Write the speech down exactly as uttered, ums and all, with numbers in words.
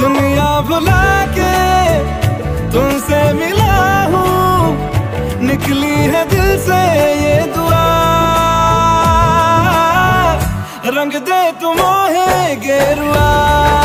दुनिया भुला के तुमसे मिला हूँ, निकली है दिल से ये दुआ। रंग दे तुम मोहे गेरुआ।